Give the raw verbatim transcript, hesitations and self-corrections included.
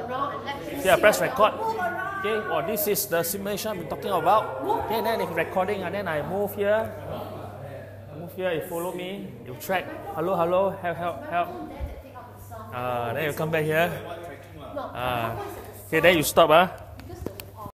See, I press record. Okay, oh, this is the simulation I'm talking about. Okay, then if recording, and then I move here. Move here, you follow me, you track. Hello, hello, help, help, help. Uh, then you come back here. Uh, okay, then you stop. Uh.